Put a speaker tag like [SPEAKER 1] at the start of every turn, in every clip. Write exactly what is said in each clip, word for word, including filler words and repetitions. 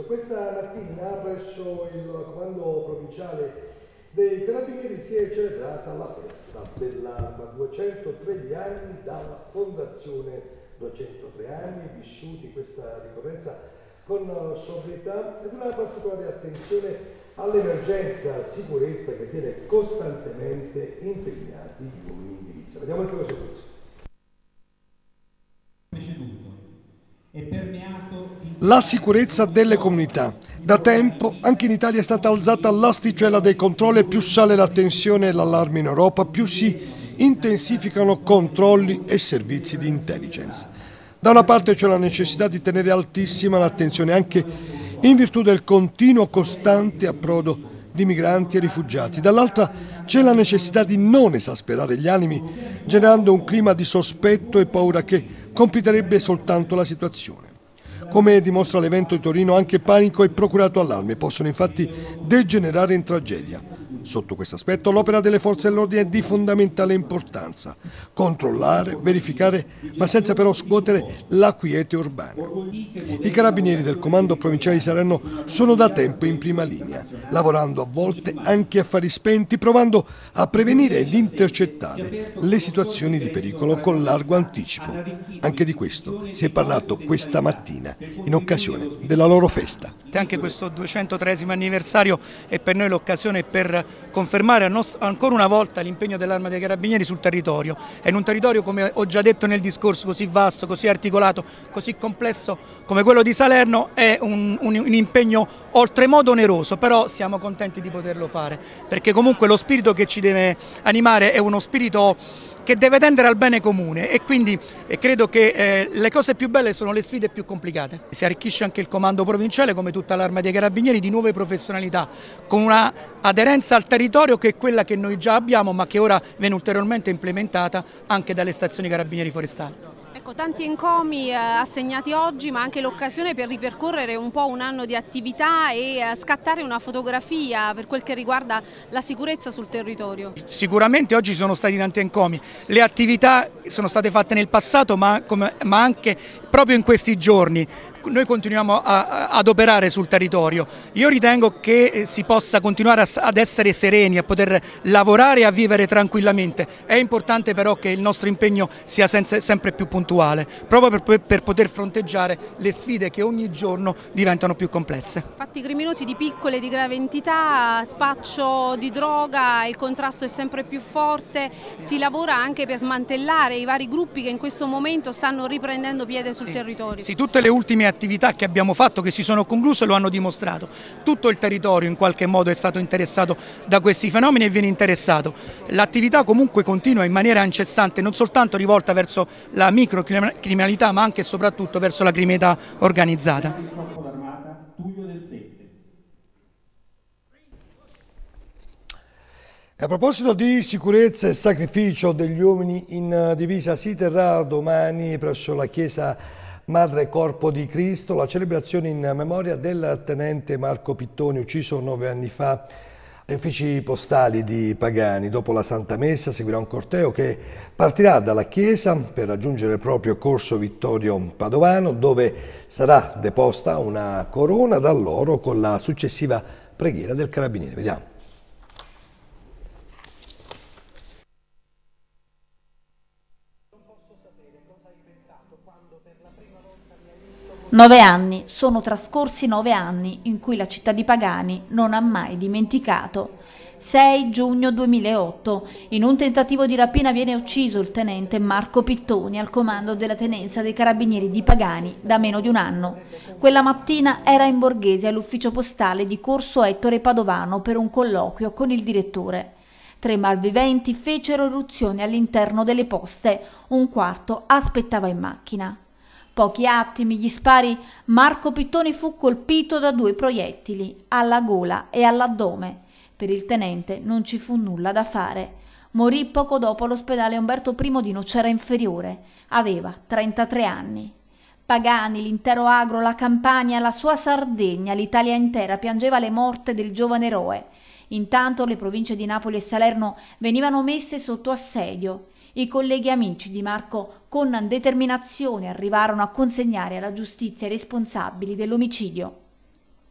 [SPEAKER 1] Abruzzo. Questa mattina presso il comando provinciale dei Carabinieri si è celebrata la festa dell'Arma, duecentotre anni dalla fondazione, duecentotre anni vissuti questa ricorrenza con sobrietà ed una particolare attenzione all'emergenza sicurezza che tiene costantemente impegnati gli uomini in divisa. Vediamo il primo servizio. La sicurezza delle comunità. Da tempo anche in Italia è stata alzata l'asticella dei controlli e più sale la tensione e l'allarme in Europa, più si intensificano controlli e servizi di intelligence. Da una parte c'è la necessità di tenere altissima l'attenzione anche in virtù del continuo costante approdo di migranti e rifugiati, dall'altra c'è la necessità di non esasperare gli animi generando un clima di sospetto e paura che complicherebbe soltanto la situazione. Come dimostra l'evento di Torino, anche panico e procurato allarme possono infatti degenerare in tragedia. Sotto questo aspetto l'opera delle forze dell'ordine è di fondamentale importanza. Controllare, verificare, ma senza però scuotere la quiete urbana. I carabinieri del comando provinciale di Salerno sono da tempo in prima linea, lavorando a volte anche a fari spenti, provando a prevenire ed intercettare le situazioni di pericolo con largo anticipo. Anche di questo si è parlato questa mattina in occasione della loro festa.
[SPEAKER 2] Anche questo duecentotreesimo anniversario è per noi l'occasione per confermare ancora una volta l'impegno dell'Arma dei Carabinieri sul territorio. E in un territorio, come ho già detto nel discorso, così vasto, così articolato, così complesso come quello di Salerno, è un, un, un impegno oltremodo oneroso, però siamo contenti di poterlo fare, perché comunque lo spirito che ci deve animare è uno spirito che deve tendere al bene comune e quindi eh, credo che eh, le cose più belle sono le sfide più complicate. Si arricchisce anche il comando provinciale, come tutta l'Arma dei Carabinieri, di nuove professionalità, con una aderenza al territorio che è quella che noi già abbiamo, ma che ora viene ulteriormente implementata anche dalle stazioni carabinieri forestali.
[SPEAKER 3] Ecco, tanti encomi eh, assegnati oggi, ma anche l'occasione per ripercorrere un po' un anno di attività e eh, scattare una fotografia per quel che riguarda la sicurezza sul territorio.
[SPEAKER 2] Sicuramente oggi sono stati tanti encomi, le attività sono state fatte nel passato ma, come, ma anche proprio in questi giorni. Noi continuiamo a, ad operare sul territorio. Io ritengo che si possa continuare a, ad essere sereni, a poter lavorare e a vivere tranquillamente. È importante però che il nostro impegno sia senza, sempre più puntuale, proprio per, per poter fronteggiare le sfide che ogni giorno diventano più complesse.
[SPEAKER 3] Fatti criminosi di piccole e di grave entità, spaccio di droga, il contrasto è sempre più forte, si lavora anche per smantellare i vari gruppi che in questo momento stanno riprendendo piede sul
[SPEAKER 2] sì,
[SPEAKER 3] territorio.
[SPEAKER 2] Sì, tutte le ultime attività che abbiamo fatto, che si sono concluse, lo hanno dimostrato. Tutto il territorio in qualche modo è stato interessato da questi fenomeni e viene interessato. L'attività comunque continua in maniera incessante, non soltanto rivolta verso la microcriminalità ma anche e soprattutto verso la criminalità organizzata.
[SPEAKER 1] A proposito di sicurezza e sacrificio degli uomini in divisa, si terrà domani presso la chiesa Madre Corpo di Cristo la celebrazione in memoria del tenente Marco Pittoni, ucciso nove anni fa agli uffici postali di Pagani. Dopo la Santa Messa seguirà un corteo che partirà dalla chiesa per raggiungere proprio Corso Vittorio Padovano, dove sarà deposta una corona dall'oro con la successiva preghiera del Carabiniere. Vediamo.
[SPEAKER 4] Nove anni, sono trascorsi nove anni in cui la città di Pagani non ha mai dimenticato. sei giugno duemilaotto, in un tentativo di rapina viene ucciso il tenente Marco Pittoni al comando della tenenza dei Carabinieri di Pagani da meno di un anno. Quella mattina era in borghese all'ufficio postale di Corso Ettore Padovano per un colloquio con il direttore. Tre malviventi fecero irruzione all'interno delle poste, un quarto aspettava in macchina. Pochi attimi, gli spari, Marco Pittoni fu colpito da due proiettili, alla gola e all'addome. Per il tenente non ci fu nulla da fare. Morì poco dopo all'ospedale Umberto I di Nocera Inferiore. Aveva trentatré anni. Pagani, l'intero agro, la Campania, la sua Sardegna, l'Italia intera piangeva le morte del giovane eroe. Intanto le province di Napoli e Salerno venivano messe sotto assedio. I colleghi amici di Marco con determinazione arrivarono a consegnare alla giustizia i responsabili dell'omicidio.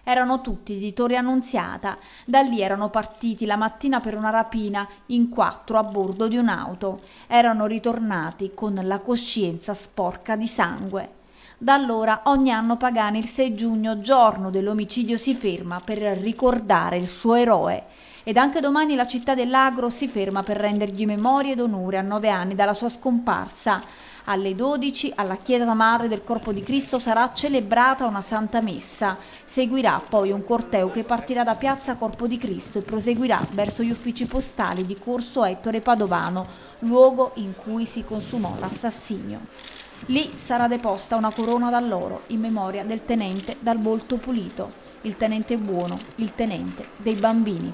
[SPEAKER 4] Erano tutti di Torre Annunziata. Da lì erano partiti la mattina per una rapina in quattro a bordo di un'auto. Erano ritornati con la coscienza sporca di sangue. Da allora ogni anno Pagani il sei giugno, giorno dell'omicidio, si ferma per ricordare il suo eroe. Ed anche domani la città dell'Agro si ferma per rendergli memoria ed onore a nove anni dalla sua scomparsa. Alle dodici alla chiesa madre del Corpo di Cristo sarà celebrata una santa messa. Seguirà poi un corteo che partirà da piazza Corpo di Cristo e proseguirà verso gli uffici postali di Corso Ettore Padovano, luogo in cui si consumò l'assassinio. Lì sarà deposta una corona d'alloro in memoria del tenente dal volto pulito, il tenente buono, il tenente dei bambini.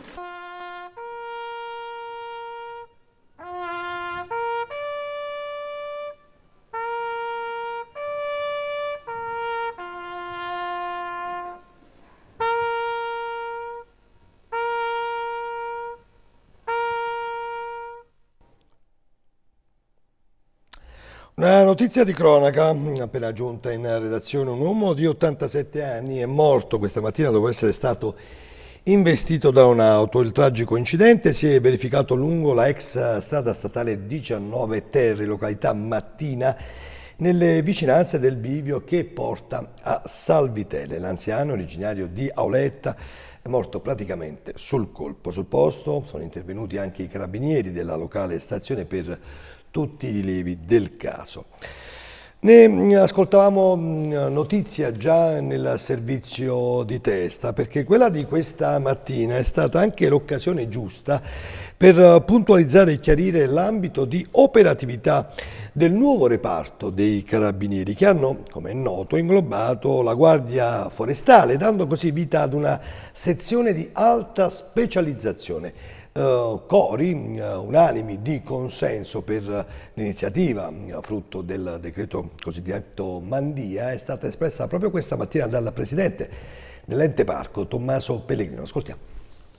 [SPEAKER 1] Una notizia di cronaca, appena giunta in redazione: un uomo di ottantasette anni è morto questa mattina dopo essere stato investito da un'auto. Il tragico incidente si è verificato lungo la ex strada statale diciannove Terri, località Mattina, nelle vicinanze del bivio che porta a Salvitele. L'anziano, originario di Auletta, è morto praticamente sul colpo. Sul posto sono intervenuti anche i carabinieri della locale stazione per tutti i rilievi del caso. Ne ascoltavamo notizia già nel servizio di Testa, perché quella di questa mattina è stata anche l'occasione giusta per puntualizzare e chiarire l'ambito di operatività del nuovo reparto dei Carabinieri, che hanno, come è noto, inglobato la Guardia Forestale, dando così vita ad una sezione di alta specializzazione. Uh, cori uh, unanimi di consenso per l'iniziativa, uh, frutto del decreto cosiddetto Mandia, è stata espressa proprio questa mattina dal presidente dell'ente parco, Tommaso Pellegrino. Ascoltiamo.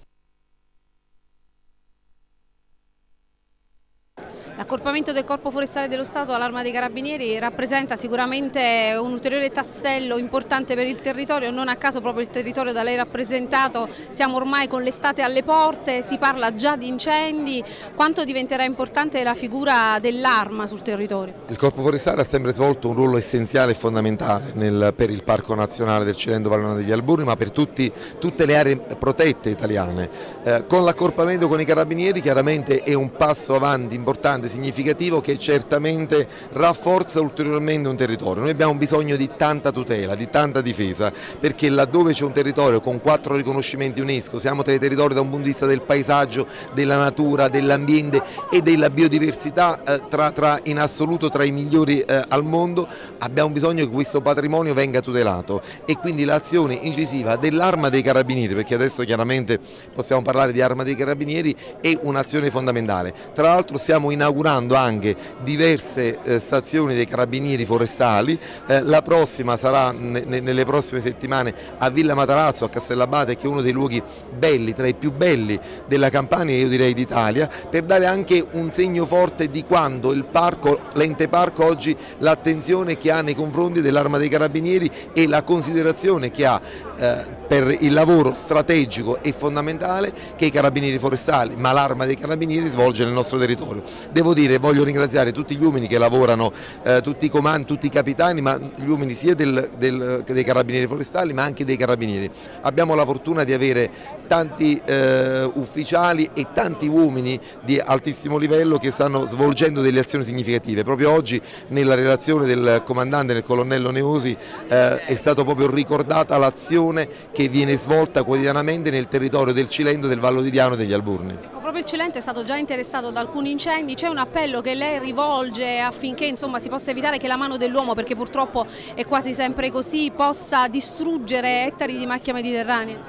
[SPEAKER 3] L'accorpamento del Corpo Forestale dello Stato all'Arma dei Carabinieri rappresenta sicuramente un ulteriore tassello importante per il territorio. Non a caso proprio il territorio da lei rappresentato, siamo ormai con l'estate alle porte, si parla già di incendi. Quanto diventerà importante la figura dell'Arma sul territorio?
[SPEAKER 5] Il Corpo Forestale ha sempre svolto un ruolo essenziale e fondamentale nel, per il Parco Nazionale del Cilento Vallona degli Alburni, ma per tutti, tutte le aree protette italiane. Eh, con l'accorpamento con i Carabinieri chiaramente è un passo avanti importante, significativo, che certamente rafforza ulteriormente un territorio. Noi abbiamo bisogno di tanta tutela, di tanta difesa, perché laddove c'è un territorio con quattro riconoscimenti UNESCO, siamo tra i territori da un punto di vista del paesaggio, della natura, dell'ambiente e della biodiversità, eh, tra, tra, in assoluto tra i migliori eh, al mondo, abbiamo bisogno che questo patrimonio venga tutelato, e quindi l'azione incisiva dell'Arma dei Carabinieri, perché adesso chiaramente possiamo parlare di Arma dei Carabinieri, è un'azione fondamentale. Tra l'altro stiamo inaugurando anche diverse eh, stazioni dei Carabinieri forestali, eh, la prossima sarà ne, nelle prossime settimane a Villa Matarazzo, a Castellabate, che è uno dei luoghi belli, tra i più belli della Campania e io direi d'Italia, per dare anche un segno forte di quanto il parco, l'ente parco oggi, l'attenzione che ha nei confronti dell'Arma dei Carabinieri e la considerazione che ha eh, per il lavoro strategico e fondamentale che i Carabinieri forestali, ma l'Arma dei Carabinieri, svolge nel nostro territorio. Devo dire, voglio ringraziare tutti gli uomini che lavorano, eh, tutti i comandi, tutti i capitani, ma gli uomini sia del, del, dei Carabinieri forestali ma anche dei Carabinieri. Abbiamo la fortuna di avere tanti eh, ufficiali e tanti uomini di altissimo livello che stanno svolgendo delle azioni significative. Proprio oggi nella relazione del comandante, del colonnello Neosi, eh, è stata proprio ricordata l'azione che viene svolta quotidianamente nel territorio del Cilento, del Vallo di Diano e degli Alburni.
[SPEAKER 3] Ecco, proprio il Cilento è stato già interessato da alcuni incendi. C'è un appello che lei rivolge affinché, insomma, si possa evitare che la mano dell'uomo, perché purtroppo è quasi sempre così, possa distruggere ettari di macchia mediterranea?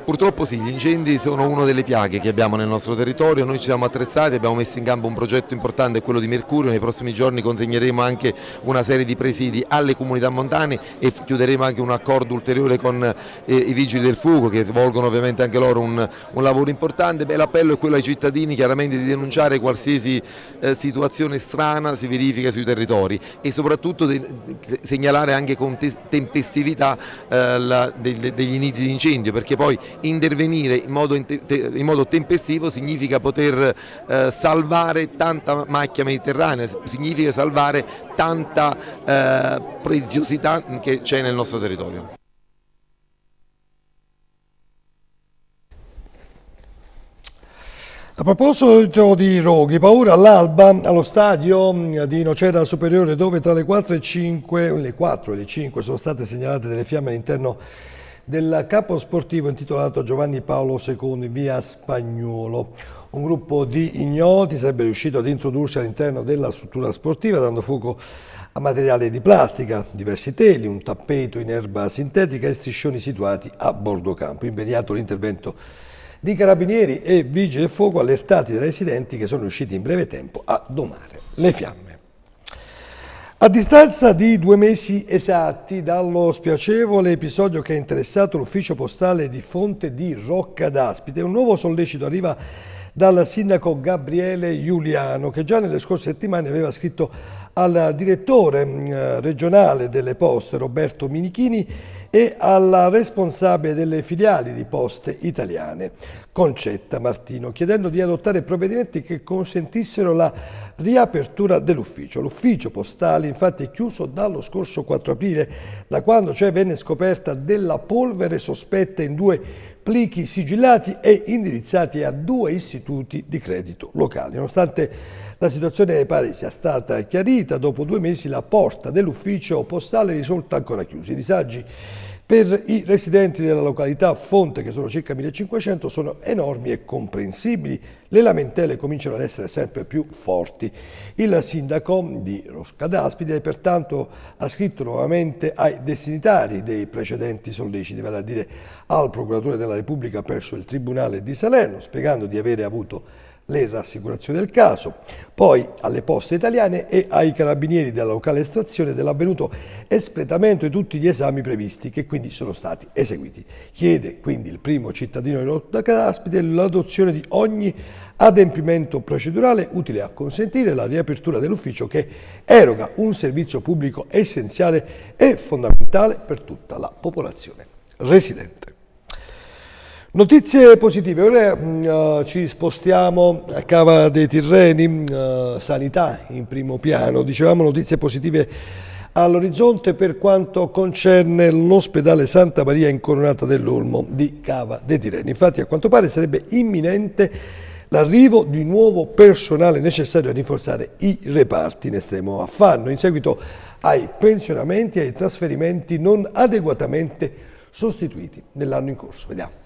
[SPEAKER 5] Purtroppo sì, gli incendi sono una delle piaghe che abbiamo nel nostro territorio, noi ci siamo attrezzati, abbiamo messo in campo un progetto importante, quello di Mercurio, nei prossimi giorni consegneremo anche una serie di presidi alle comunità montane e chiuderemo anche un accordo ulteriore con eh, i vigili del fuoco che svolgono ovviamente anche loro un, un lavoro importante. L'appello è quello ai cittadini chiaramente di denunciare qualsiasi eh, situazione strana si verifica sui territori e soprattutto de, de, segnalare anche con te, tempestività eh, la, de, degli inizi di incendio, perché poi intervenire in modo, in modo tempestivo significa poter eh, salvare tanta macchia mediterranea, significa salvare tanta eh, preziosità che c'è nel nostro territorio.
[SPEAKER 1] A proposito di roghi, paura all'alba allo stadio di Nocera Superiore, dove tra le quattro e cinque, le quattro e le cinque sono state segnalate delle fiamme all'interno del campo sportivo intitolato Giovanni Paolo secondo in via Spagnuolo. Un gruppo di ignoti sarebbe riuscito ad introdursi all'interno della struttura sportiva dando fuoco a materiali di plastica, diversi teli, un tappeto in erba sintetica e striscioni situati a bordo campo. Immediato l'intervento di carabinieri e vigili del fuoco allertati dai residenti che sono riusciti in breve tempo a domare le fiamme. A distanza di due mesi esatti dallo spiacevole episodio che ha interessato l'ufficio postale di Fonte di Rocca d'Aspide, un nuovo sollecito arriva dal sindaco Gabriele Giuliano, che già nelle scorse settimane aveva scritto al direttore eh, regionale delle poste Roberto Minichini e alla responsabile delle filiali di Poste Italiane Concetta Martino, chiedendo di adottare provvedimenti che consentissero la riapertura dell'ufficio. L'ufficio postale infatti è chiuso dallo scorso quattro aprile, da quando cioè venne scoperta della polvere sospetta in due plichi sigillati e indirizzati a due istituti di credito locali. Nonostante la situazione pare sia stata chiarita, dopo due mesi la porta dell'ufficio postale risulta ancora chiusa. I disagi per i residenti della località Fonte, che sono circa millecinquecento, sono enormi e comprensibili. Le lamentele cominciano ad essere sempre più forti. Il sindaco di Rocca d'Aspide pertanto ha scritto nuovamente ai destinatari dei precedenti solleciti, vale a dire al procuratore della Repubblica presso il Tribunale di Salerno, spiegando di avere avuto le rassicurazioni del caso, poi alle Poste Italiane e ai carabinieri della locale stazione dell'avvenuto espletamento di tutti gli esami previsti, che quindi sono stati eseguiti. Chiede quindi il primo cittadino di Rocca d'Aspide l'adozione di ogni adempimento procedurale utile a consentire la riapertura dell'ufficio che eroga un servizio pubblico essenziale e fondamentale per tutta la popolazione residente. Notizie positive, ora uh, ci spostiamo a Cava dei Tirreni, uh, sanità in primo piano, dicevamo notizie positive all'orizzonte per quanto concerne l'ospedale Santa Maria Incoronata dell'Olmo di Cava dei Tirreni. Infatti a quanto pare sarebbe imminente l'arrivo di nuovo personale necessario a rinforzare i reparti in estremo affanno in seguito ai pensionamenti e ai trasferimenti non adeguatamente sostituiti nell'anno in corso. Vediamo.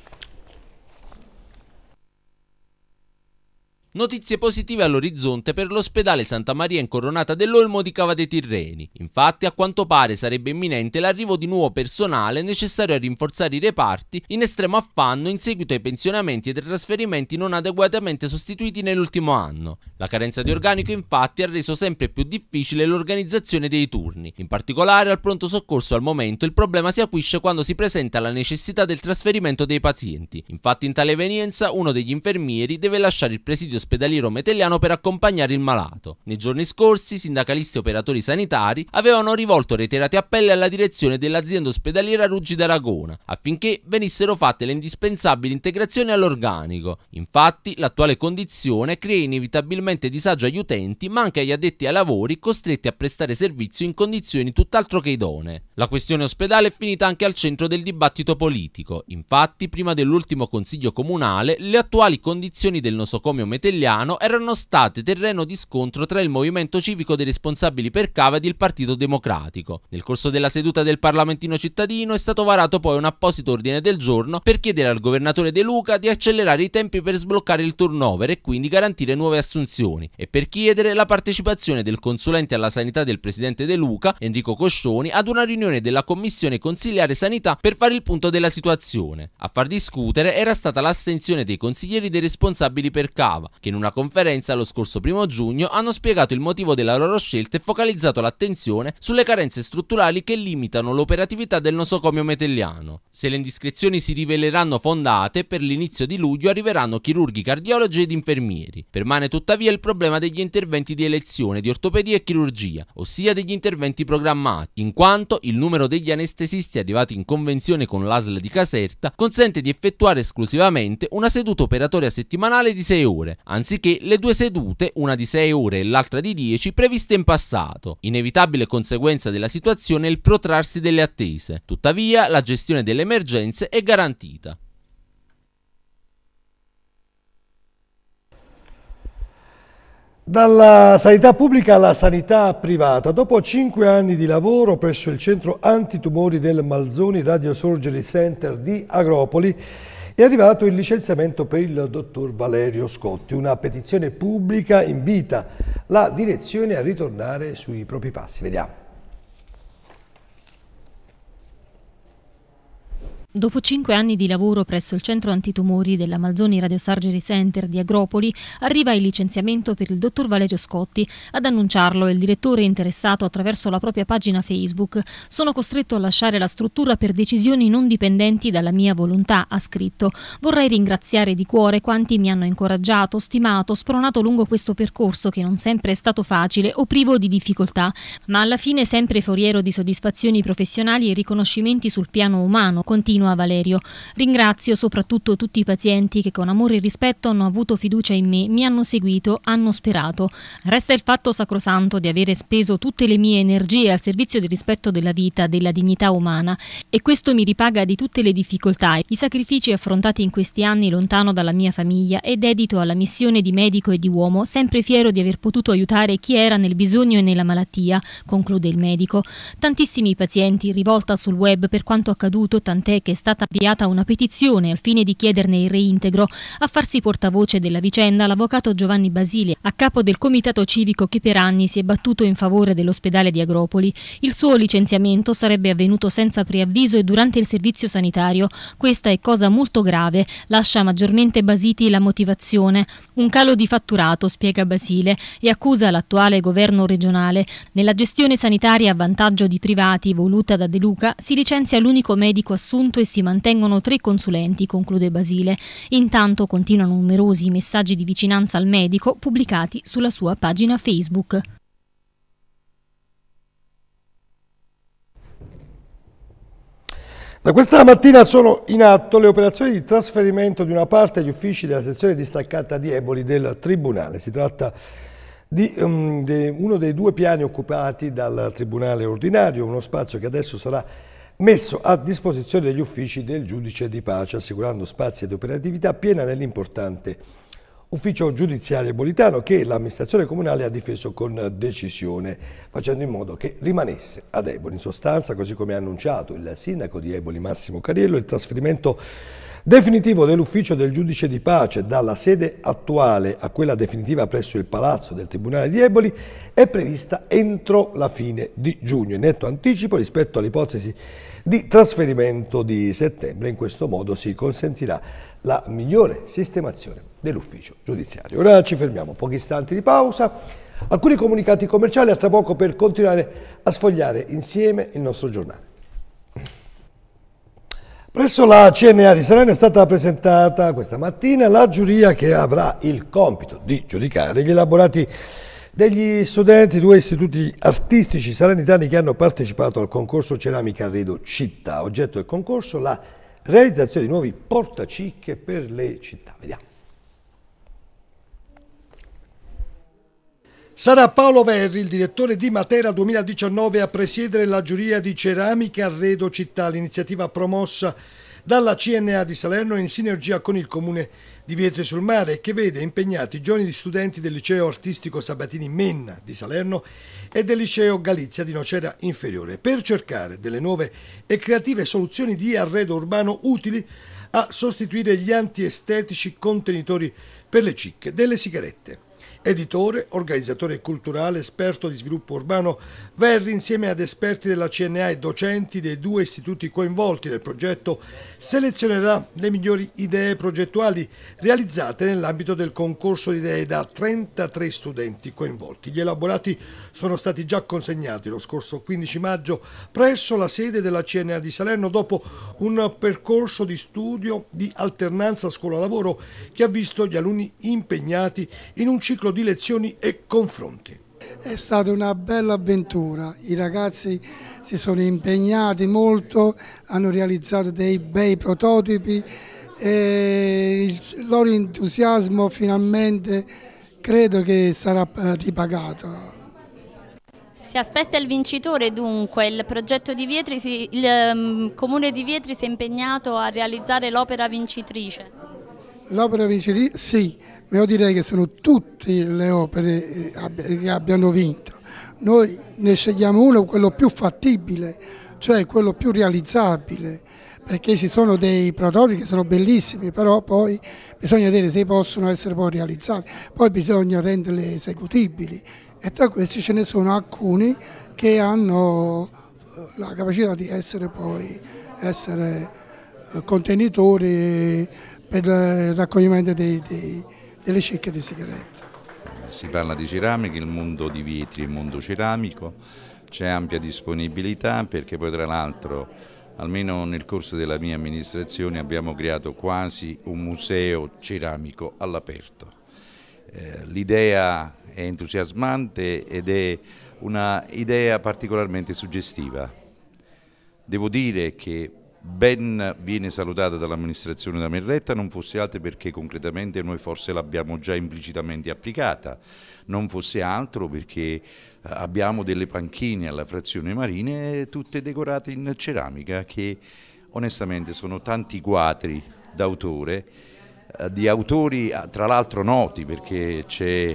[SPEAKER 6] Notizie positive all'orizzonte per l'ospedale Santa Maria Incoronata dell'Olmo di Cava dei Tirreni. Infatti, a quanto pare sarebbe imminente l'arrivo di nuovo personale necessario a rinforzare i reparti in estremo affanno in seguito ai pensionamenti e ai trasferimenti non adeguatamente sostituiti nell'ultimo anno. La carenza di organico, infatti, ha reso sempre più difficile l'organizzazione dei turni. In particolare, al pronto soccorso al momento il problema si acuisce quando si presenta la necessità del trasferimento dei pazienti. Infatti, in tale evenienza, uno degli infermieri deve lasciare il presidio ospedaliero metelliano per accompagnare il malato. Nei giorni scorsi, sindacalisti e operatori sanitari avevano rivolto reiterati appelli alla direzione dell'azienda ospedaliera Ruggi d'Aragona affinché venissero fatte le indispensabili integrazioni all'organico. Infatti, l'attuale condizione crea inevitabilmente disagio agli utenti, ma anche agli addetti ai lavori costretti a prestare servizio in condizioni tutt'altro che idonee. La questione ospedale è finita anche al centro del dibattito politico. Infatti, prima dell'ultimo consiglio comunale, le attuali condizioni del nosocomio metelliano Metelliano erano state terreno di scontro tra il movimento civico dei responsabili per cava ed il Partito Democratico. Nel corso della seduta del Parlamentino cittadino è stato varato poi un apposito ordine del giorno per chiedere al governatore De Luca di accelerare i tempi per sbloccare il turnover e quindi garantire nuove assunzioni, e per chiedere la partecipazione del consulente alla sanità del presidente De Luca, Enrico Coscioni, ad una riunione della commissione consiliare sanità per fare il punto della situazione. A far discutere era stata l'astensione dei consiglieri dei responsabili per cava, che in una conferenza lo scorso primo giugno hanno spiegato il motivo della loro scelta e focalizzato l'attenzione sulle carenze strutturali che limitano l'operatività del nosocomio metelliano. Se le indiscrezioni si riveleranno fondate, per l'inizio di luglio arriveranno chirurghi, cardiologi ed infermieri. Permane tuttavia il problema degli interventi di elezione di ortopedia e chirurgia, ossia degli interventi programmati, in quanto il numero degli anestesisti arrivati in convenzione con l'A S L di Caserta consente di effettuare esclusivamente una seduta operatoria settimanale di sei ore, anziché le due sedute, una di sei ore e l'altra di dieci, previste in passato. Inevitabile conseguenza della situazione è il protrarsi delle attese. Tuttavia, la gestione delle emergenze è garantita.
[SPEAKER 1] Dalla sanità pubblica alla sanità privata, dopo cinque anni di lavoro presso il centro antitumori del Malzoni Radio Surgery Center di Agropoli, è arrivato il licenziamento per il dottor Valerio Scotti. Una petizione pubblica invita la direzione a ritornare sui propri passi. Vediamo.
[SPEAKER 7] Dopo cinque anni di lavoro presso il centro antitumori della Malzoni Radio Surgery Center di Agropoli, arriva il licenziamento per il dottor Valerio Scotti. Ad annunciarlo è il direttore interessato attraverso la propria pagina Facebook. Sono costretto a lasciare la struttura per decisioni non dipendenti dalla mia volontà, ha scritto. Vorrei ringraziare di cuore quanti mi hanno incoraggiato, stimato, spronato lungo questo percorso che non sempre è stato facile o privo di difficoltà, ma alla fine sempre foriero di soddisfazioni professionali e riconoscimenti sul piano umano, continua a Valerio. Ringrazio soprattutto tutti i pazienti che con amore e rispetto hanno avuto fiducia in me, mi hanno seguito, hanno sperato. Resta il fatto sacrosanto di avere speso tutte le mie energie al servizio del rispetto della vita, della dignità umana, e questo mi ripaga di tutte le difficoltà, i sacrifici affrontati in questi anni lontano dalla mia famiglia, e dedito alla missione di medico e di uomo, sempre fiero di aver potuto aiutare chi era nel bisogno e nella malattia, conclude il medico. Tantissimi pazienti, rivolta sul web per quanto accaduto, tant'è che è stata avviata una petizione al fine di chiederne il reintegro. A farsi portavoce della vicenda l'avvocato Giovanni Basile, a capo del comitato civico che per anni si è battuto in favore dell'ospedale di Agropoli. Il suo licenziamento sarebbe avvenuto senza preavviso e durante il servizio sanitario. Questa è cosa molto grave, lascia maggiormente basiti la motivazione. Un calo di fatturato, spiega Basile, e accusa l'attuale governo regionale. Nella gestione sanitaria a vantaggio di privati voluta da De Luca si licenzia l'unico medico assunto e si mantengono tre consulenti, conclude Basile. Intanto continuano numerosi messaggi di vicinanza al medico pubblicati sulla sua pagina Facebook.
[SPEAKER 1] Da questa mattina sono in atto le operazioni di trasferimento di una parte degli uffici della sezione distaccata di Eboli del Tribunale. Si tratta di um, de uno dei due piani occupati dal Tribunale ordinario, uno spazio che adesso sarà messo a disposizione degli uffici del giudice di pace, assicurando spazi ed operatività piena nell'importante ufficio giudiziario ebolitano che l'amministrazione comunale ha difeso con decisione, facendo in modo che rimanesse ad Eboli. In sostanza, così come ha annunciato il sindaco di Eboli Massimo Cariello, il trasferimento definitivo dell'ufficio del giudice di pace dalla sede attuale a quella definitiva presso il palazzo del Tribunale di Eboli è prevista entro la fine di giugno, in netto anticipo rispetto all'ipotesi di trasferimento di settembre. In questo modo si consentirà la migliore sistemazione dell'ufficio giudiziario. Ora ci fermiamo, pochi istanti di pausa, alcuni comunicati commerciali, a tra poco per continuare a sfogliare insieme il nostro giornale. Presso la C N A di Salerno è stata presentata questa mattina la giuria che avrà il compito di giudicare gli elaborati degli studenti di due istituti artistici salernitani che hanno partecipato al concorso Ceramica Arredo Città. Oggetto del concorso la realizzazione di nuovi portacicche per le città. Vediamo. Sarà Paolo Verri, il direttore di Matera duemiladiciannove, a presiedere la giuria di Ceramica Arredo Città, l'iniziativa promossa dalla C N A di Salerno in sinergia con il Comune di Vietri sul Mare, che vede impegnati giovani studenti del Liceo Artistico Sabatini Menna di Salerno e del Liceo Galizia di Nocera Inferiore, per cercare delle nuove e creative soluzioni di arredo urbano utili a sostituire gli antiestetici contenitori per le cicche delle sigarette. Editore, organizzatore culturale, esperto di sviluppo urbano, Verri, insieme ad esperti della C N A e docenti dei due istituti coinvolti nel progetto, selezionerà le migliori idee progettuali realizzate nell'ambito del concorso di idee da trentatré studenti coinvolti. Gli elaborati sono stati già consegnati lo scorso quindici maggio presso la sede della C N A di Salerno, dopo un percorso di studio di alternanza scuola-lavoro che ha visto gli alunni impegnati in un ciclo di lezioni e confronti.
[SPEAKER 8] È stata una bella avventura, i ragazzi si sono impegnati molto, hanno realizzato dei bei prototipi e il loro entusiasmo finalmente credo che sarà ripagato.
[SPEAKER 9] Si aspetta il vincitore dunque, il progetto di Vietri, si, il um, Comune di Vietri si è impegnato a realizzare l'opera vincitrice.
[SPEAKER 8] L'opera vincitrice, sì, ma io direi che sono tutte le opere che abbiano vinto. Noi ne scegliamo uno, quello più fattibile, cioè quello più realizzabile, perché ci sono dei prototipi che sono bellissimi, però poi bisogna vedere se possono essere poi realizzati, poi bisogna renderli esecutibili e tra questi ce ne sono alcuni che hanno la capacità di essere poi essere contenitori per il raccoglimento dei, dei, delle cicche di sigarette.
[SPEAKER 10] Si parla di ceramica, il mondo di Vietri è il mondo ceramico, c'è ampia disponibilità perché poi tra l'altro almeno nel corso della mia amministrazione abbiamo creato quasi un museo ceramico all'aperto. Eh, l'idea è entusiasmante ed è una idea particolarmente suggestiva. Devo dire che ben viene salutata dall'amministrazione da me retta, non fosse altro perché concretamente noi forse l'abbiamo già implicitamente applicata, non fosse altro perché abbiamo delle panchine alla frazione Marine tutte decorate in ceramica che onestamente sono tanti quadri d'autore, di autori tra l'altro noti perché c'è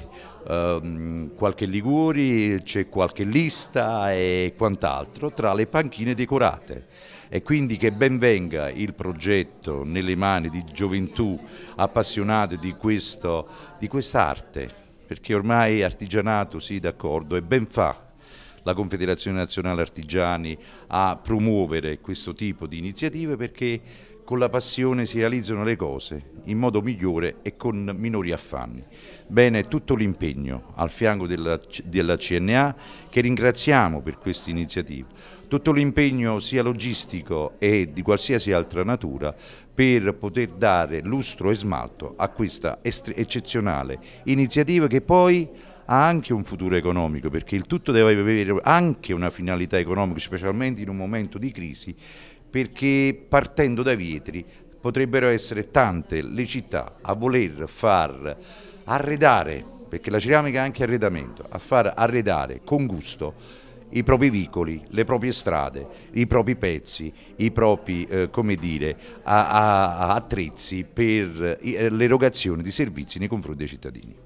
[SPEAKER 10] um, qualche Liguori, c'è qualche Lista e quant'altro tra le panchine decorate. E quindi che ben venga il progetto nelle mani di gioventù appassionate di, questo, di quest'arte, perché ormai artigianato sì d'accordo e ben fa la Confederazione Nazionale Artigiani a promuovere questo tipo di iniziative perché con la passione si realizzano le cose in modo migliore e con minori affanni. Bene, tutto l'impegno al fianco della, della C N A che ringraziamo per questa iniziativa, tutto l'impegno sia logistico e di qualsiasi altra natura per poter dare lustro e smalto a questa eccezionale iniziativa che poi ha anche un futuro economico perché il tutto deve avere anche una finalità economica, specialmente in un momento di crisi, perché partendo da Vietri potrebbero essere tante le città a voler far arredare, perché la ceramica è anche arredamento, a far arredare con gusto i propri vicoli, le proprie strade, i propri pezzi, i propri eh, come dire, a, a, a attrezzi per eh, l'erogazione di servizi nei confronti dei cittadini.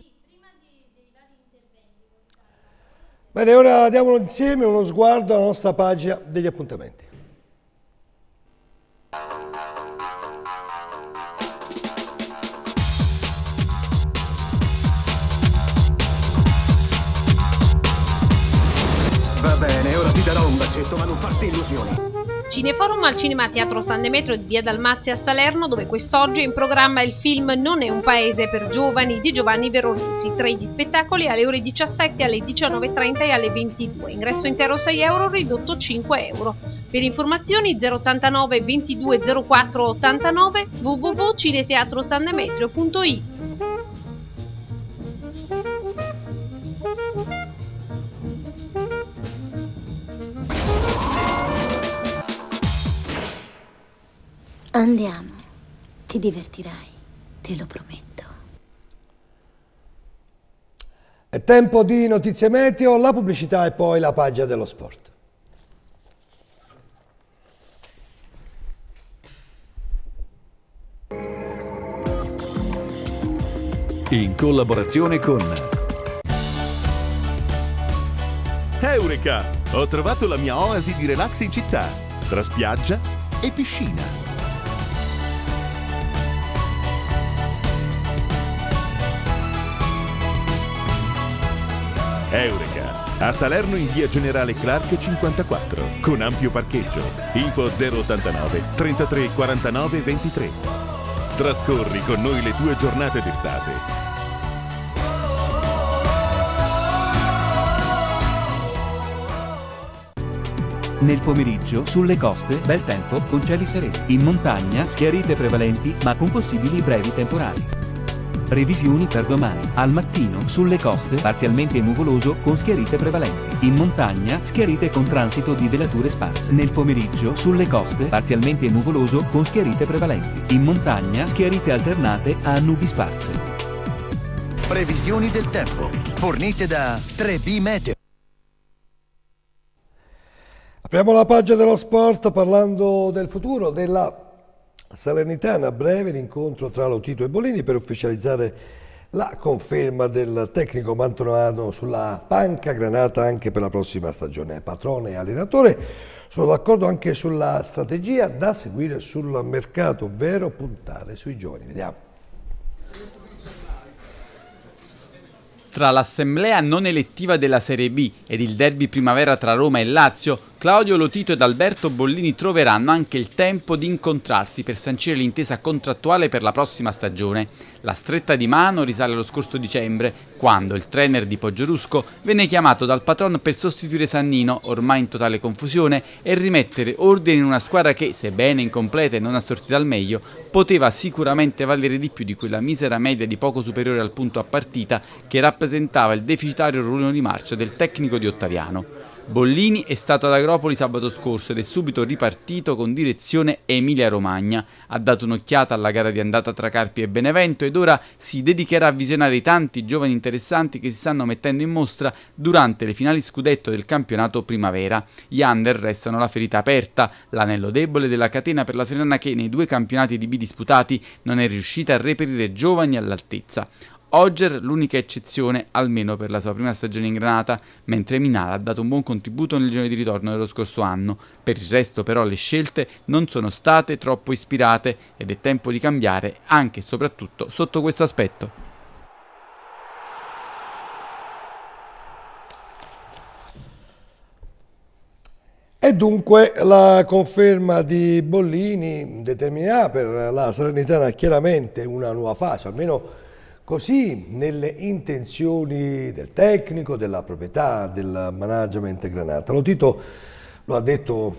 [SPEAKER 1] Bene, ora diamo insieme uno sguardo alla nostra pagina degli appuntamenti.
[SPEAKER 11] Va bene, ora ti darò un bacetto, ma non farti illusioni.
[SPEAKER 12] Cineforum al Cinema Teatro San Demetrio di Via Dalmazia a Salerno, dove quest'oggi è in programma il film Non è un paese per giovani di Giovanni Veronesi. Tra gli spettacoli alle ore diciassette, alle diciannove e trenta e alle ventidue. Ingresso intero sei euro, ridotto cinque euro. Per informazioni zero ottantanove ventidue zero quattro ottantanove w w w punto cineteatrosandemetrio punto i t.
[SPEAKER 13] Andiamo, ti divertirai, te lo prometto.
[SPEAKER 1] È tempo di notizie meteo, la pubblicità e poi la pagina dello sport.
[SPEAKER 14] in collaborazione con
[SPEAKER 15] Eureka! Ho trovato la mia oasi di relax in città, tra spiaggia e piscina. Eureka! A Salerno in via Generale Clark cinquantaquattro, con ampio parcheggio. Info zero ottantanove trentatré quarantanove ventitré. Trascorri con noi le tue giornate d'estate.
[SPEAKER 16] Nel pomeriggio, sulle coste, bel tempo, con cieli sereni. In montagna, schiarite prevalenti, ma con possibili brevi temporali. Previsioni per domani. Al mattino, sulle coste, parzialmente nuvoloso, con schiarite prevalenti. In montagna, schiarite con transito di velature sparse. Nel pomeriggio, sulle coste, parzialmente nuvoloso, con schiarite prevalenti. In montagna, schiarite alternate a nubi sparse.
[SPEAKER 17] Previsioni del tempo, fornite da tre B Meteo.
[SPEAKER 1] Apriamo la pagina dello sport parlando del futuro della Salernitana. A breve l'incontro tra Lotito e Bollini per ufficializzare la conferma del tecnico mantovano sulla panca granata anche per la prossima stagione. Patrone e allenatore sono d'accordo anche sulla strategia da seguire sul mercato, ovvero puntare sui giovani. Vediamo.
[SPEAKER 18] Tra l'assemblea non elettiva della Serie B ed il derby primavera tra Roma e Lazio, Claudio Lotito ed Alberto Bollini troveranno anche il tempo di incontrarsi per sancire l'intesa contrattuale per la prossima stagione. La stretta di mano risale allo scorso dicembre, quando il trainer di Poggiorusko venne chiamato dal patron per sostituire Sannino, ormai in totale confusione, e rimettere ordine in una squadra che, sebbene incompleta e non assortita al meglio, poteva sicuramente valere di più di quella misera media di poco superiore al punto a partita che rappresentava il deficitario ruolo di marcia del tecnico di Ottaviano. Bollini è stato ad Agropoli sabato scorso ed è subito ripartito con direzione Emilia-Romagna. Ha dato un'occhiata alla gara di andata tra Carpi e Benevento ed ora si dedicherà a visionare i tanti giovani interessanti che si stanno mettendo in mostra durante le finali scudetto del campionato primavera. Gli under restano la ferita aperta, l'anello debole della catena per la Serena che nei due campionati di B disputati non è riuscita a reperire giovani all'altezza. Ogger l'unica eccezione, almeno per la sua prima stagione in Granata, mentre Minala ha dato un buon contributo nel girone di ritorno dello scorso anno. Per il resto però le scelte non sono state troppo ispirate ed è tempo di cambiare anche e soprattutto sotto questo aspetto.
[SPEAKER 1] E dunque la conferma di Bollini determinerà per la Salernitana chiaramente una nuova fase, almeno così nelle intenzioni del tecnico, della proprietà, del management Granata. Lotito lo ha detto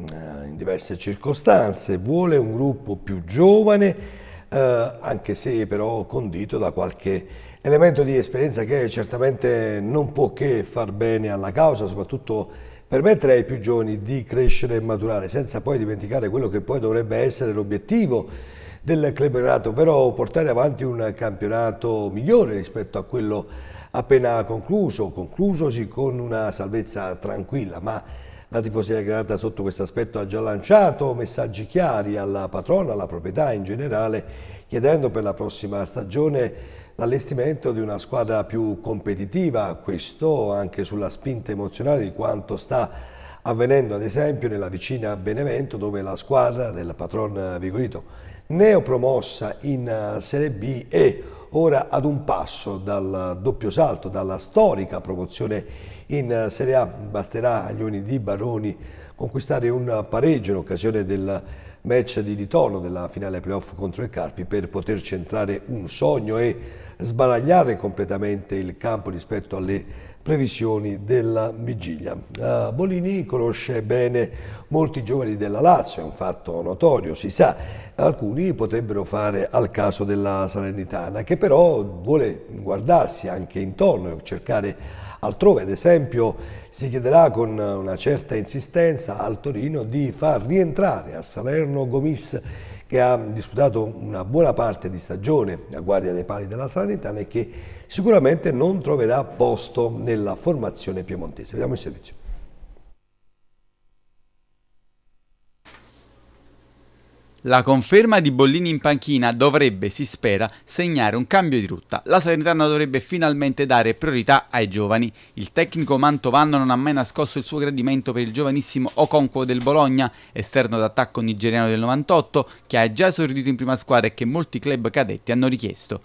[SPEAKER 1] in diverse circostanze, vuole un gruppo più giovane, eh, anche se però condito da qualche elemento di esperienza che certamente non può che far bene alla causa, soprattutto permettere ai più giovani di crescere e maturare, senza poi dimenticare quello che poi dovrebbe essere l'obiettivo del club Granata, però portare avanti un campionato migliore rispetto a quello appena concluso, conclusosi con una salvezza tranquilla, ma la tifoseria Granata sotto questo aspetto ha già lanciato messaggi chiari alla patrona, alla proprietà in generale, chiedendo per la prossima stagione l'allestimento di una squadra più competitiva, questo anche sulla spinta emozionale di quanto sta avvenendo ad esempio nella vicina Benevento, dove la squadra del patron Vigorito, neopromossa in Serie B, è ora ad un passo dal doppio salto, dalla storica promozione in Serie A. Basterà agli uomini di Baroni conquistare un pareggio in occasione del match di ritorno della finale playoff contro il Carpi per poter centrare un sogno e sbaragliare completamente il campo rispetto alle previsioni della vigilia. Uh, Bollini conosce bene molti giovani della Lazio, è un fatto notorio, si sa, alcuni potrebbero fare al caso della Salernitana, che però vuole guardarsi anche intorno e cercare altrove. Ad esempio si chiederà con una certa insistenza al Torino di far rientrare a Salerno Gomis, che ha disputato una buona parte di stagione a guardia dei pali della Salernitana e che sicuramente non troverà posto nella formazione piemontese. Vediamo il servizio.
[SPEAKER 18] La conferma di Bollini in panchina dovrebbe, si spera, segnare un cambio di rotta. La Salernitana dovrebbe finalmente dare priorità ai giovani. Il tecnico mantovano non ha mai nascosto il suo gradimento per il giovanissimo Okonkwo del Bologna, esterno d'attacco nigeriano del novantotto, che ha già esordito in prima squadra e che molti club cadetti hanno richiesto.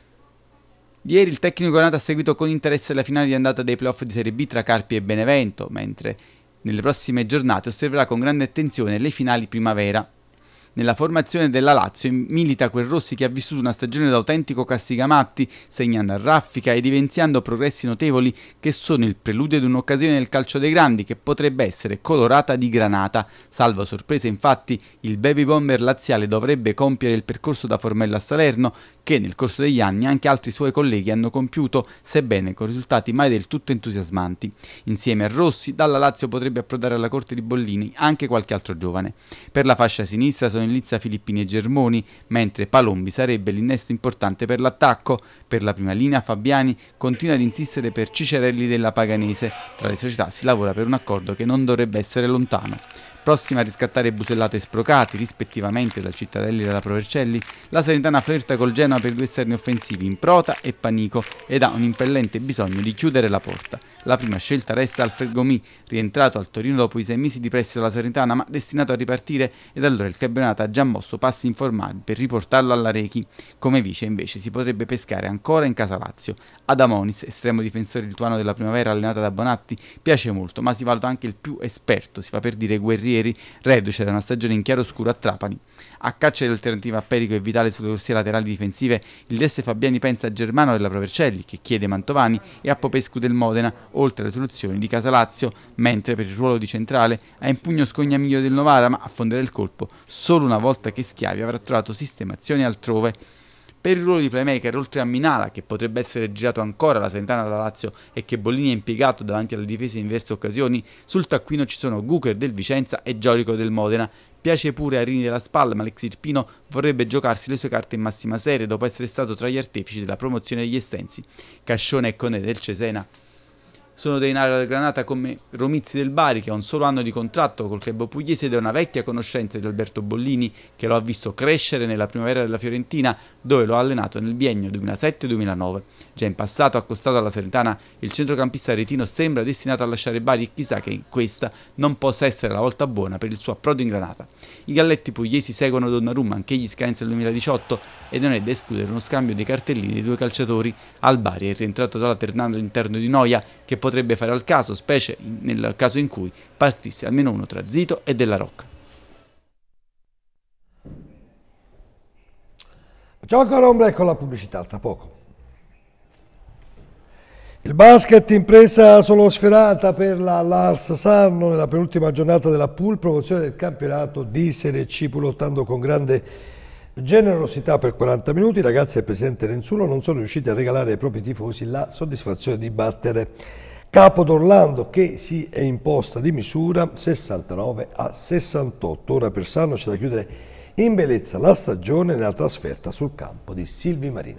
[SPEAKER 18] Ieri il tecnico granata ha seguito con interesse la finale di andata dei playoff di Serie B tra Carpi e Benevento, mentre nelle prossime giornate osserverà con grande attenzione le finali primavera. Nella formazione della Lazio milita quel Rossi che ha vissuto una stagione da autentico castigamatti, segnando a raffica ed evidenziando progressi notevoli che sono il preludio di un'occasione nel calcio dei grandi che potrebbe essere colorata di granata. Salvo sorpresa, infatti, il baby bomber laziale dovrebbe compiere il percorso da Formello a Salerno, che nel corso degli anni anche altri suoi colleghi hanno compiuto, sebbene con risultati mai del tutto entusiasmanti. Insieme a Rossi, dalla Lazio potrebbe approdare alla corte di Bollini anche qualche altro giovane. Per la fascia sinistra sono in lizza Filippini e Germoni, mentre Palombi sarebbe l'innesto importante per l'attacco. Per la prima linea Fabiani continua ad insistere per Cicerelli della Paganese. Tra le società si lavora per un accordo che non dovrebbe essere lontano. Prossima a riscattare Busellato e Sprocati, rispettivamente dal Cittadelli e dalla Provercelli, la Salernitana flirta col Genoa per due esterni offensivi, Improta e Panico, ed ha un impellente bisogno di chiudere la porta. La prima scelta resta Alfred Gomi, rientrato al Torino dopo i sei mesi di prestito alla Salernitana, ma destinato a ripartire, ed allora il campionato ha già mosso passi informali per riportarlo alla Rechi. Come vice invece si potrebbe pescare ancora in casa Lazio. Adamonis, estremo difensore lituano della primavera allenato da Bonatti, piace molto, ma si valuta anche il più esperto, si fa per dire guerrieri, reduce da una stagione in chiaroscuro a Trapani. A caccia di alternativa a Perico e Vitale sulle corsie laterali difensive, il D S Fabiani pensa a Germano della Provercelli, che chiede Mantovani, e a Popescu del Modena, oltre alle soluzioni di Casa Lazio, mentre per il ruolo di centrale ha in pugno Scognamiglio del Novara, ma affondere il colpo solo una volta che Schiavi avrà trovato sistemazioni altrove. Per il ruolo di playmaker, oltre a Minala, che potrebbe essere girato ancora alla Salernitana dalla Lazio e che Bollini ha impiegato davanti alle difese in diverse occasioni, sul taccuino ci sono Gucher del Vicenza e Giorico del Modena. Piace pure a Rini della Spalla, ma l'ex Irpino vorrebbe giocarsi le sue carte in massima serie dopo essere stato tra gli artefici della promozione degli Estensi. Cascione e Conè del Cesena sono dei nari della Granata come Romizzi del Bari, che ha un solo anno di contratto col club pugliese ed è una vecchia conoscenza di Alberto Bollini, che lo ha visto crescere nella primavera della Fiorentina, dove lo ha allenato nel biennio duemilasette duemilanove. Già in passato, accostato alla Salernitana, il centrocampista aretino sembra destinato a lasciare Bari e chissà che questa non possa essere la volta buona per il suo approdo in Granata. I galletti pugliesi seguono Donnarumma, anche egli scadenza nel duemiladiciotto, e non è da escludere uno scambio dei cartellini dei due calciatori. Al Bari è rientrato dalla Ternana all'interno di Noia, che potrebbe fare al caso, specie nel caso in cui partisse almeno uno tra Zito e Della Rocca.
[SPEAKER 1] Facciamo ancora un break con la pubblicità, tra poco. Il basket impresa solo sferata per la Lars Sarno nella penultima giornata della pool, promozione del campionato di Serie C, pur lottando con grande generosità per quaranta minuti. I ragazzi del presidente Renzulo non sono riusciti a regalare ai propri tifosi la soddisfazione di battere Capo d'Orlando, che si è imposta di misura sessantanove a sessantotto. Ora per Sarno c'è da chiudere in bellezza la stagione nella trasferta sul campo di Silvi Marina.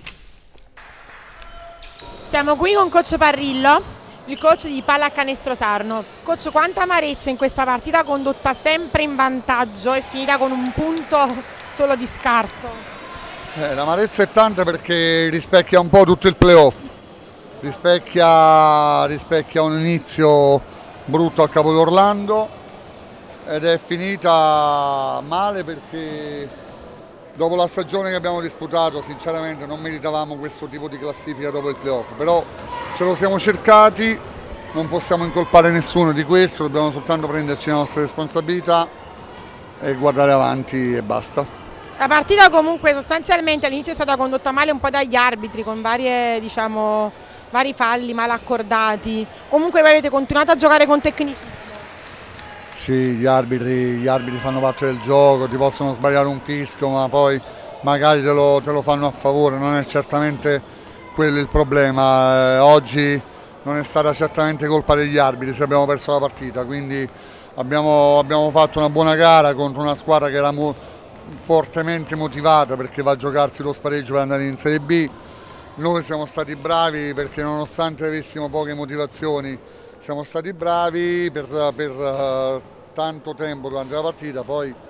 [SPEAKER 14] Siamo qui con coach Parrillo, il coach di Pallacanestro Sarno. Coach, quanta amarezza in questa partita condotta sempre in vantaggio e finita con un punto solo di scarto.
[SPEAKER 19] Eh, l'amarezza è tanta perché rispecchia un po' tutto il playoff, rispecchia, rispecchia un inizio brutto a Capo d'Orlando ed è finita male perché dopo la stagione che abbiamo disputato sinceramente non meritavamo questo tipo di classifica dopo il playoff, però ce lo siamo cercati, non possiamo incolpare nessuno di questo, dobbiamo soltanto prenderci le nostre responsabilità e guardare avanti e basta.
[SPEAKER 14] La partita comunque sostanzialmente all'inizio è stata condotta male un po' dagli arbitri con varie, diciamo, vari falli mal accordati, comunque voi avete continuato a giocare con tecnicismo.
[SPEAKER 19] Sì, gli arbitri, gli arbitri fanno parte del gioco, ti possono sbagliare un fischio ma poi magari te lo, te lo fanno a favore, non è certamente quello il problema. Eh, oggi non è stata certamente colpa degli arbitri se abbiamo perso la partita, quindi abbiamo, abbiamo fatto una buona gara contro una squadra che era mo fortemente motivata perché va a giocarsi lo spareggio per andare in Serie B. Noi siamo stati bravi perché nonostante avessimo poche motivazioni siamo stati bravi per, per uh, tanto tempo durante la partita, poi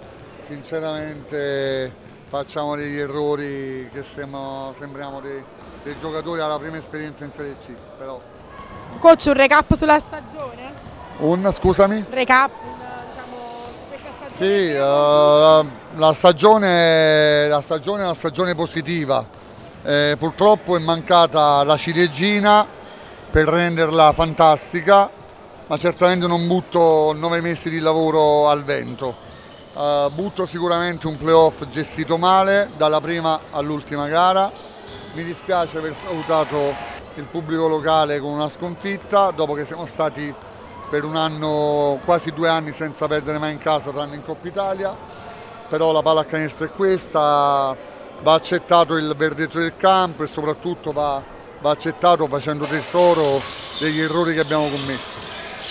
[SPEAKER 19] sinceramente facciamo degli errori che sembrano, sembriamo dei, dei giocatori alla prima esperienza in Serie C. Però.
[SPEAKER 14] Coach, un recap sulla stagione?
[SPEAKER 19] Un, scusami?
[SPEAKER 14] Recap, diciamo, su questa stagione?
[SPEAKER 19] Sì, uh, la, stagione, la stagione è una stagione positiva. Eh, purtroppo è mancata la ciliegina per renderla fantastica, ma certamente non butto nove mesi di lavoro al vento. Uh, butto sicuramente un playoff gestito male dalla prima all'ultima gara. Mi dispiace aver salutato il pubblico locale con una sconfitta dopo che siamo stati per un anno, quasi due anni senza perdere mai in casa tranne in Coppa Italia, però la pallacanestro è questa, va accettato il verdetto del campo e soprattutto va, va accettato facendo tesoro degli errori che abbiamo commesso.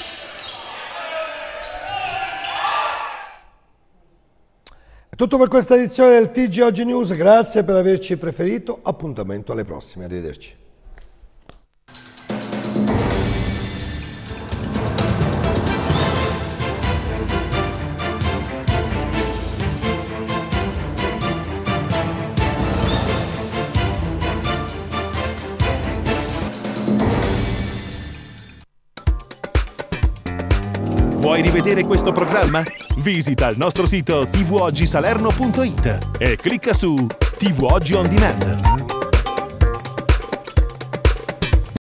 [SPEAKER 1] Tutto per questa edizione del T G Oggi News, grazie per averci preferito, appuntamento alle prossime, arrivederci.
[SPEAKER 15] Vuoi rivedere questo programma? Visita il nostro sito tivù oggi salerno punto it e clicca su T V Oggi On Demand.